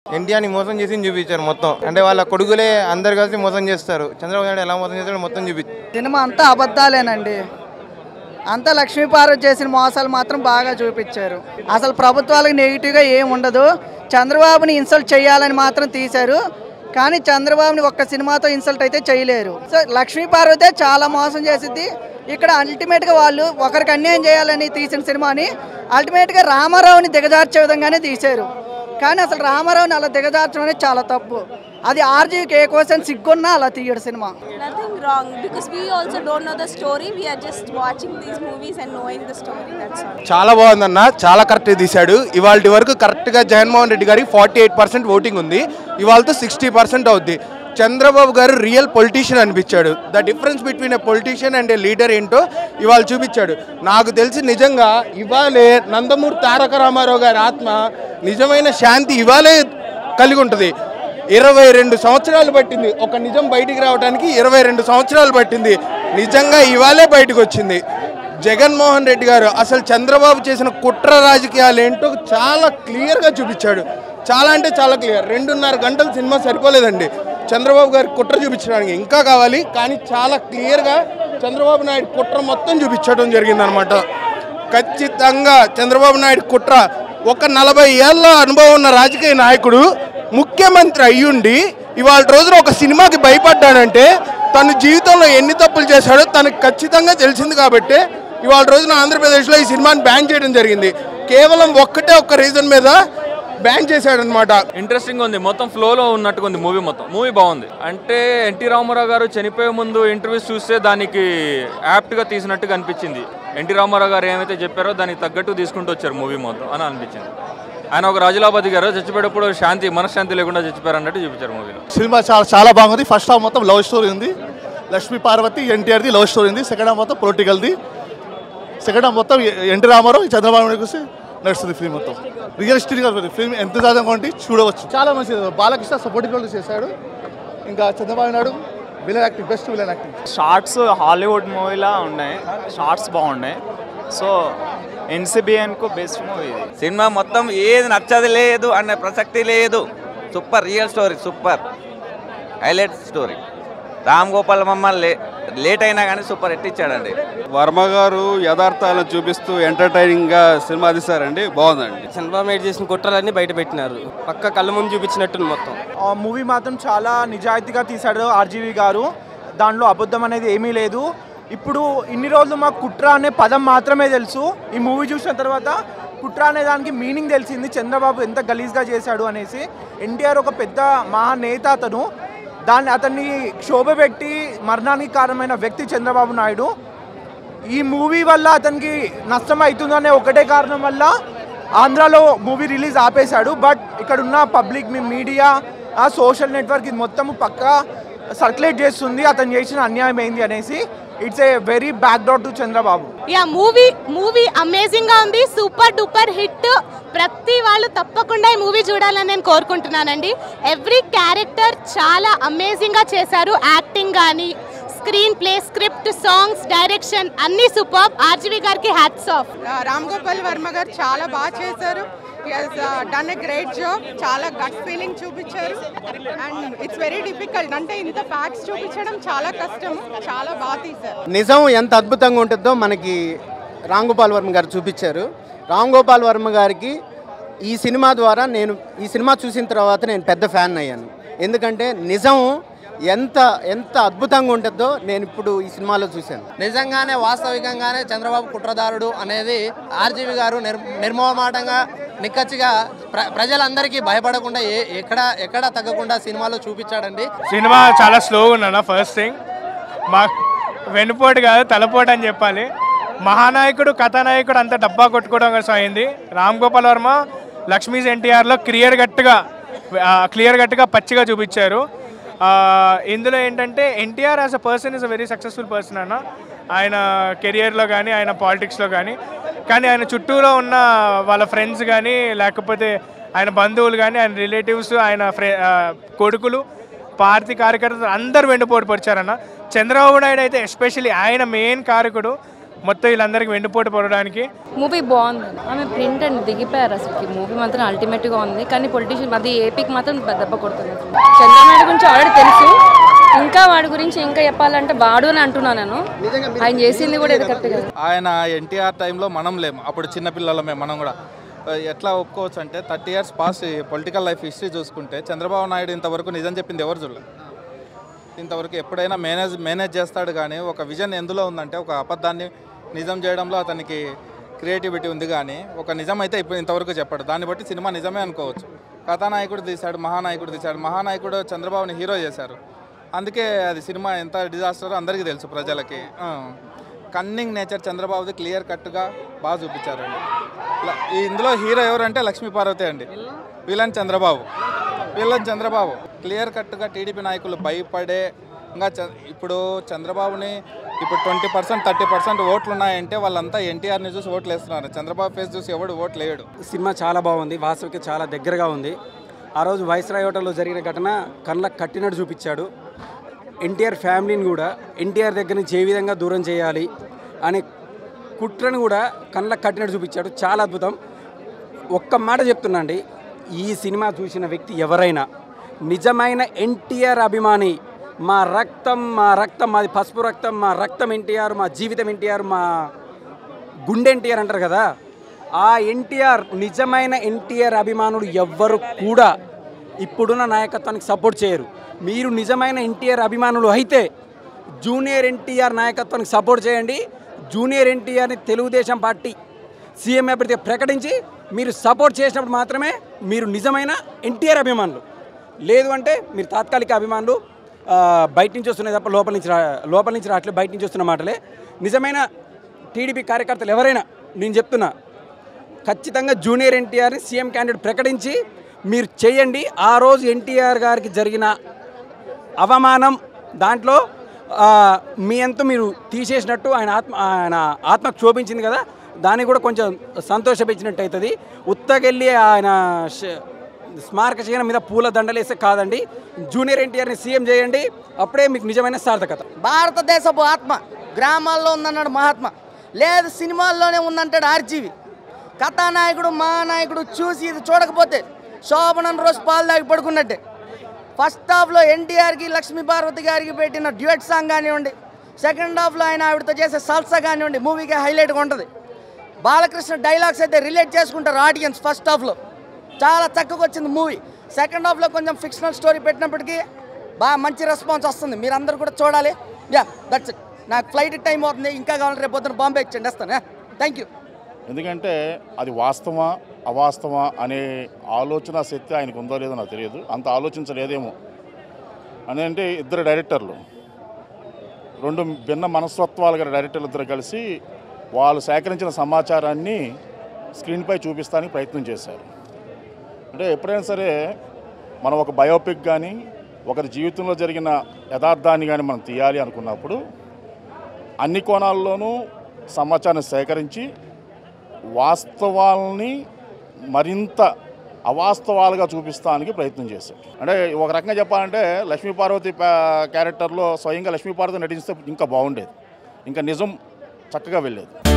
ఎన్టీఆర్ని మోసం చేసి చూపించారు మొత్తం. అంటే వాళ్ళ కొడుకులే అందరు కలిసి మోసం చేస్తారు. చంద్రబాబు నాయుడు ఎలా మోసం చేస్తారో మొత్తం చూపించారు. సినిమా అంతా అబద్ధాలేనండి. అంతా లక్ష్మీ పార్వతి చేసిన మోసాలు మాత్రం బాగా చూపించారు. అసలు ప్రభుత్వాలకు నెగిటివ్గా ఏం ఉండదు. చంద్రబాబుని ఇన్సల్ట్ చేయాలని మాత్రం తీశారు, కానీ చంద్రబాబుని ఒక్క సినిమాతో ఇన్సల్ట్ అయితే చేయలేరు. సో లక్ష్మీ పార్వతే చాలా మోసం చేసిద్ది. ఇక్కడ అల్టిమేట్గా వాళ్ళు ఒకరికి అన్యాయం చేయాలని తీసిన సినిమాని అల్టిమేట్గా రామారావుని దిగజార్చే విధంగానే తీశారు. కానీ అసలు రామారావుని అలా దిగజార్చడం అనేది చాలా తప్పు. అది ఆర్జీవికి ఏ క్వశ్చన్ సిగ్గున్నా అలా తీయడు cinema. Nothing wrong because we also don't know the story. We are just watching these movies and knowing the story. That's all. చాలా బాగుందన్న, చాలా కరెక్ట్ తీశాడు. ఇవాళ వరకు కరెక్ట్గా జగన్మోహన్ రెడ్డి గారికి 48% ఓటింగ్ ఉంది, ఇవాళతో 60% అవుద్ది. చంద్రబాబు గారు రియల్ పొలిటీషియన్ అనిపించాడు. The difference between a politician and a leader ఏంటో ఇవాళ చూపించాడు. నాకు తెలిసి నిజంగా ఇవాళే నందమూరి తారక రామారావు గారి ఆత్మ నిజమైన శాంతి ఇవాళే కలిగి ఉంటుంది. 22 సంవత్సరాలు పట్టింది ఒక నిజం బయటికి రావడానికి, 22 సంవత్సరాలు పట్టింది. నిజంగా ఇవాళే బయటకు వచ్చింది. జగన్మోహన్ రెడ్డి గారు అసలు చంద్రబాబు చేసిన కుట్ర రాజకీయాలు ఏంటో చాలా క్లియర్గా చూపించాడు. చాలా అంటే చాలా క్లియర్. 2.5 గంటల సినిమా సరిపోలేదండి చంద్రబాబు గారి కుట్ర చూపించడానికి, ఇంకా కావాలి. కానీ చాలా క్లియర్గా చంద్రబాబు నాయుడు కుట్ర మొత్తం చూపించడం జరిగిందనమాట. ఖచ్చితంగా చంద్రబాబు నాయుడు కుట్ర. ఒక 40 ఏళ్ళ అనుభవం ఉన్న రాజకీయ నాయకుడు ముఖ్యమంత్రి అయ్యుండి ఇవాళ రోజున ఒక సినిమాకి భయపడ్డాడంటే తన జీవితంలో ఎన్ని తప్పులు చేశాడో తనకు ఖచ్చితంగా తెలిసింది. కాబట్టి ఇవాళ రోజున ఆంధ్రప్రదేశ్లో ఈ సినిమాని బ్యాన్ చేయడం జరిగింది. కేవలం ఒక్క రీజన్ మీద బ్యాన్ చేశాడనమాట. ఇంట్రెస్టింగ్ ఉంది, మొత్తం ఫ్లోలో ఉన్నట్టుగా ఉంది మూవీ. మొత్తం మూవీ బాగుంది. అంటే ఎన్టీ రామారావు గారు చనిపోయే ముందు ఇంటర్వ్యూస్ చూస్తే దానికి యాప్ట్గా తీసినట్టుగా అనిపించింది. ఎన్టీ రామారావు గారు ఏమైతే చెప్పారో దానికి తగ్గట్టు తీసుకుంటూ వచ్చారు మూవీ మొత్తం అని అనిపించింది. ఆయన ఒక రాజులాబాద్ గారు చచ్చిపోయేటప్పుడు మనశ్శాంతి లేకుండా చచ్చిపోయారు అన్నట్టు చూపించారు మూవీలో. సినిమా చాలా బాగుంది. ఫస్ట్ హాఫ్ మొత్తం లవ్ స్టోరీ ఉంది. లక్ష్మీ పార్వతి ఎన్టీఆర్ది లవ్ స్టోరీ ఉంది. సెకండ్ హాఫ్ మొత్తం పొలిటికల్ది. సెకండ్ హాఫ్ మొత్తం ఎన్టీ రామారావు చంద్రబాబు నాయుడు చూసి నడుస్తుంది ఫిల్మ్ మొత్తం. రియలిస్టిక్గా ఫిల్మ్ ఎంత ఉంటే చూడవచ్చు. చాలా మంచి బాలకృష్ణ సపోర్టింగ్ రోల్ చేశాడు. ఇంకా Chandrababu Naidu villain acting, best villain acting. Shots Hollywood మూవీలా ఉన్నాయి, షార్ట్స్ బాగున్నాయి. సో ఎన్సీబీఎన్కు బెస్ట్ మూవీ ఇది. సినిమా మొత్తం ఏది నచ్చది లేదు అనే ప్రసక్తి లేదు. Super real story, super highlight story. Ram Gopal Varma late అయినా కానీ సూపర్ హిట్ ఇచ్చాడండి. వర్మ గారు యథార్థాలను చూపిస్తూ ఎంటర్టైనింగ్గా సినిమా తీశారండి, బాగుందండి. చంద్రబాబు నాయుడు చేసిన కుట్రలన్నీ బయట పెట్టినారు, పక్క కళ్ళ ముందు చూపించినట్టు మొత్తం. ఆ మూవీ మాత్రం చాలా నిజాయితీగా తీశాడు ఆర్జీవి గారు. దాంట్లో అబద్ధం అనేది ఏమీ లేదు. ఇప్పుడు ఇన్ని రోజులు మాకు కుట్ర అనే పదం మాత్రమే తెలుసు. ఈ మూవీ చూసిన తర్వాత కుట్ర అనే దానికి మీనింగ్ తెలిసింది. చంద్రబాబు ఎంత గలీజ్గా చేశాడు అనేసి. ఎన్టీఆర్ ఒక పెద్ద మహానేత, అతన్ని క్షోభ పెట్టి మరణానికి కారణమైన వ్యక్తి చంద్రబాబు నాయుడు. ఈ మూవీ వల్ల అతనికి నష్టం అవుతుందనే ఒకటే కారణం వల్ల ఆంధ్రాలో మూవీ రిలీజ్ ఆపేశాడు. బట్ ఇక్కడ ఉన్న పబ్లిక్, మీడియా, సోషల్ నెట్వర్క్ ఇది మొత్తం పక్కా సర్క్యులేట్ చేస్తుంది అతను చేసిన అన్యాయం ఏంది అనేసి. It's a very back dot to Chandrababu. Yeah movie amazing గా ఉంది, సూపర్ డూపర్ హిట్. ప్రతి వాళ్ళు తప్పకుండా ఈ మూవీ చూడాలని నేను కోరుకుంటున్నానండి. ఎవ్రీ క్యారెక్టర్ చాలా అమేజింగ్ గా చేశారు. యాక్టింగ్ కానీ, screenplay, script, songs, direction అన్ని సూపర్. ఆర్జీవి గారికి హ్యాట్స్ ఆఫ్. రామ్ గోపాల్ వర్మ గారు చాలా బాగా చేశారు. He has done a great job. చాలా గట్ ఫీలింగ్ చూపించారు. అండ్ ఇట్స్ వెరీ డిఫికల్ట్, అంటే ఇంత ఫ్యాక్ట్స్ చూపించడం చాలా కష్టం. చాలా బాగా తీశారు. నిజం ఎంత అద్భుతంగా ఉంటుందో మనకి రామ్ గోపాల్ వర్మ గారు చూపించారు. రామ్ గోపాల్ వర్మ గారికి ఈ సినిమా ద్వారా ఈ సినిమా చూసిన తర్వాత నేను పెద్ద ఫ్యాన్ అయ్యాను. ఎందుకంటే నిజం ఎంత అద్భుతంగా ఉంటుందో నేను ఇప్పుడు ఈ సినిమాలో చూశాను. నిజంగానే వాస్తవికంగానే చంద్రబాబు కుట్రదారుడు అనేది ఆర్జీవి గారు నిర్మోహమాటంగా, నిక్కచ్చిగా ప్రజలందరికీ భయపడకుండా ఎక్కడ తగ్గకుండా సినిమాలో చూపించాడండి. సినిమా చాలా స్లోగా ఉన్నాను. ఫస్ట్ థింగ్, మాకు వెన్నుపోటు కాదు తలపోటు అని చెప్పాలి. మహానాయకుడు, కథానాయకుడు అంతా డబ్బా కొట్టుకోవడం కోసం అయింది. రామ్ గోపాల్ వర్మ లక్ష్మీ ఎన్టీఆర్లో క్లియర్ కట్గా పచ్చిగా చూపించారు. ఇందులో ఏంటంటే NTR as a person is a very successful person అన్న. ఆయన కెరియర్లో కానీ, ఆయన పాలిటిక్స్లో కానీ ఆయన చుట్టూలో ఉన్న వాళ్ళ ఫ్రెండ్స్ కానీ, లేకపోతే ఆయన బంధువులు కానీ, ఆయన రిలేటివ్స్, ఆయన కొడుకులు, పార్టీ కార్యకర్తలు అందరూ వెండిపోటు పరిచారన్న. చంద్రబాబు నాయుడు అయితే ఎస్పెషల్లీ ఆయన మెయిన్ కారకుడు. మొత్తం వీళ్ళందరికీ వెన్నుపోటు పడడానికి. మూవీ బాగుంది. ఆమె ప్రింట్ అండ్ దిగిపోయారు అసలు. మూవీ మాత్రం అల్టిమేట్గా ఉంది. కానీ పొలిటీషియన్ అది ఏపీకి మాత్రం దెబ్బ కొడుతుంది. చంద్రబాబు గురించి ఆల్రెడీ తెలుసు, ఇంకా వాడి గురించి ఇంకా చెప్పాలంటే వాడు అని అంటున్నాను నేను. ఆయన చేసింది కూడా ఇది కరెక్ట్ కదా. ఆయన ఎన్టీఆర్ టైంలో మనం లేము, అప్పుడు చిన్నపిల్లలమే మనం కూడా. ఎట్లా ఒప్పుకోవచ్చు అంటే 30 years past political life history చూసుకుంటే చంద్రబాబు నాయుడు ఇంతవరకు నిజం చెప్పింది ఎవరు చూడలేదు. ఇంతవరకు ఎప్పుడైనా మేనేజ్ చేస్తాడు, కానీ ఒక విజన్ ఎందులో ఉందంటే ఒక అబద్ధాన్ని నిజం చేయడంలో అతనికి క్రియేటివిటీ ఉంది. కానీ ఒక నిజం అయితే ఇప్పుడు ఇంతవరకు చెప్పాడు. దాన్ని బట్టి సినిమా నిజమే అనుకోవచ్చు. కథానాయకుడు తీశాడు, మహానాయకుడు తీశాడు. మహానాయకుడు చంద్రబాబుని హీరో చేశారు. అందుకే అది సినిమా ఎంత డిజాస్టర్ అందరికీ తెలుసు ప్రజలకి. కన్నింగ్ నేచర్ చంద్రబాబుది క్లియర్ కట్గా బాగా చూపించారండి. ఇందులో హీరో ఎవరంటే లక్ష్మీ పార్వతి అండి. విలన్ చంద్రబాబు క్లియర్ కట్గా టీడీపీ నాయకులు భయపడే ఇంకా ఇప్పుడు చంద్రబాబుని ఇప్పుడు 20% 30% ఓట్లు ఉన్నాయంటే వాళ్ళంతా ఎన్టీఆర్ని చూసి ఓట్లు వేస్తున్నారు. చంద్రబాబు ఫేస్ చూసి ఎవడు ఓట్లు వేయడు. సినిమా చాలా బాగుంది, వాస్తవికి చాలా దగ్గరగా ఉంది. ఆ రోజు వైస్రాయ్ హోటల్లో జరిగిన ఘటన కళ్ళకు కట్టినట్టు చూపించాడు. ఎన్టీఆర్ ఫ్యామిలీని కూడా ఎన్టీఆర్ దగ్గర నుంచి ఏ విధంగా దూరం చేయాలి అనే కుట్రను కూడా కళ్ళకు కట్టినట్టు చూపించాడు. చాలా అద్భుతం. ఒక్క మాట చెప్తున్నా అండి, ఈ సినిమా చూసిన వ్యక్తి ఎవరైనా నిజమైన ఎన్టీఆర్ అభిమాని, మా రక్తం మాది పసుపు రక్తం, మా రక్తం ఎన్టీఆర్, మా జీవితం ఎన్టీఆర్, మా గుండె ఎన్టీఆర్ అంటారు కదా, ఆ ఎన్టీఆర్ నిజమైన ఎన్టీఆర్ అభిమానులు ఎవ్వరు కూడా ఇప్పుడున్న నాయకత్వానికి సపోర్ట్ చేయరు. మీరు నిజమైన ఎన్టీఆర్ అభిమానులు అయితే జూనియర్ ఎన్టీఆర్ నాయకత్వానికి సపోర్ట్ చేయండి. జూనియర్ ఎన్టీఆర్ని తెలుగుదేశం పార్టీ సీఎం అభ్యర్థిగా ప్రకటించి మీరు సపోర్ట్ చేసినప్పుడు మాత్రమే మీరు నిజమైన ఎన్టీఆర్ అభిమానులు. లేదు అంటే మీరు తాత్కాలిక అభిమానులు, బయట నుంచి వస్తున్నాయి తప్ప లోపల నుంచి రావట్లేదు, బయట నుంచి వస్తున్న మాటలే. నిజమైన టీడీపీ కార్యకర్తలు ఎవరైనా నేను చెప్తున్నా, ఖచ్చితంగా జూనియర్ ఎన్టీఆర్ని సీఎం క్యాండిడేట్ ప్రకటించి మీరు చేయండి. ఆ రోజు ఎన్టీఆర్ గారికి జరిగిన అవమానం దాంట్లో మీ అంతా మీరు తీసేసినట్టు ఆయన ఆత్మకు క్షోభించింది కదా, దాన్ని కూడా కొంచెం సంతోషపెచ్చినట్టు అవుతుంది. ఉత్తగెళ్ళి ఆయన స్మారక చిహ్నం మీద పూల దండలేస్తే కాదండి, జూనియర్ ఎన్టీఆర్ని సీఎం చేయండి. అప్పుడే మీకు నిజమైన సార్థకత. భారతదేశపు ఆత్మ గ్రామాల్లో ఉందన్నాడు మహాత్మా, లేదు సినిమాల్లోనే ఉందంటాడు ఆర్జీవి. కథానాయకుడు మహానాయకుడు చూసి ఇది చూడకపోతే శోభనన్ రోజు పాలు దాగి పడుకున్నట్టే. ఫస్ట్ హాఫ్లో ఎన్టీఆర్కి లక్ష్మీ పార్వతి గారికి పెట్టిన డ్యూయట్ సాంగ్ కానివ్వండి, సెకండ్ హాఫ్లో ఆయన ఆవిడతో చేసే సల్సా కానివ్వండి, మూవీకి హైలైట్గా ఉంటుంది. బాలకృష్ణ డైలాగ్స్ అయితే రిలేట్ చేసుకుంటారు ఆడియన్స్. ఫస్ట్ హాఫ్లో చాలా చక్కగా వచ్చింది మూవీ. సెకండ్ హాఫ్లో కొంచెం ఫిక్షనల్ స్టోరీ పెట్టినప్పటికీ బాగా మంచి రెస్పాన్స్ వస్తుంది. మీరందరూ కూడా చూడాలి. That's it. నాకు ఫ్లైట్ టైం అవుతుంది, ఇంకా కావాలంటే రేపు పొద్దున బాంబే ఇచ్చండి వస్తాను. Thank you. ఎందుకంటే అది వాస్తవమా అవాస్తవమా అనే ఆలోచన శక్తి ఆయనకు ఉందో లేదో నాకు తెలియదు. అంత ఆలోచించలేదేమో. అంటే ఇద్దరు డైరెక్టర్లు, రెండు భిన్న మనస్తత్వాలు గల డైరెక్టర్లు ఇద్దరు కలిసి వాళ్ళు సేకరించిన సమాచారాన్ని స్క్రీన్పై చూపిస్తానికి ప్రయత్నం చేశారు. అంటే ఎప్పుడైనా సరే మనం ఒక బయోపిక్ కానీ ఒకరి జీవితంలో జరిగిన యథార్థాన్ని కానీ మనం తీయాలి అనుకున్నప్పుడు అన్ని కోణాల్లోనూ సమాచారాన్ని సేకరించి వాస్తవాలని మరింత అవాస్తవాలుగా చూపిస్తానికి ప్రయత్నం చేశారు. అంటే ఒక రకంగా చెప్పాలంటే లక్ష్మీ పార్వతి క్యారెక్టర్లో స్వయంగా లక్ష్మీ పార్వతి నటిస్తే ఇంకా బాగుండేది, ఇంకా నిజం చక్కగా వెళ్ళేది.